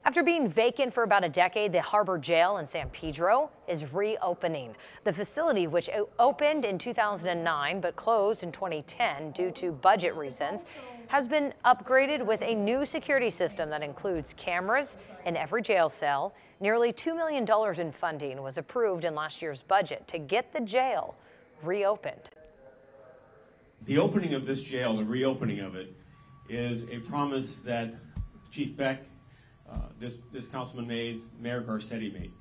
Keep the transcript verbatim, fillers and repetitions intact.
After being vacant for about a decade, the Harbor Jail in San Pedro is reopening. The facility, which opened in two thousand nine but closed in twenty ten due to budget reasons, has been upgraded with a new security system that includes cameras in every jail cell. Nearly two million dollars in funding was approved in last year's budget to get the jail reopened. The opening of this jail, the reopening of it, is a promise that Chief Beck, Uh, this, this councilman made, Mayor Garcetti made.